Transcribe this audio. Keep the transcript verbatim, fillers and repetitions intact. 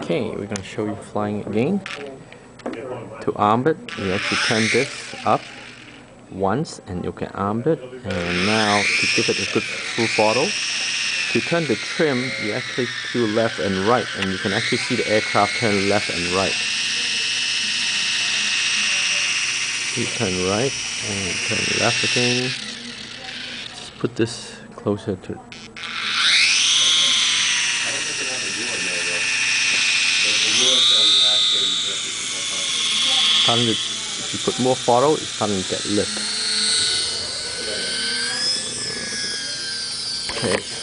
Okay, we're going to show you flying again. To arm it, you actually turn this up once and you can arm it. And now to give it a good full throttle, to turn the trim, you actually do left and right, and you can actually see the aircraft turn left and right. You turn right and turn left again. Just put this closer to starting to, if you put more throttle, it's starting to get lift. Okay.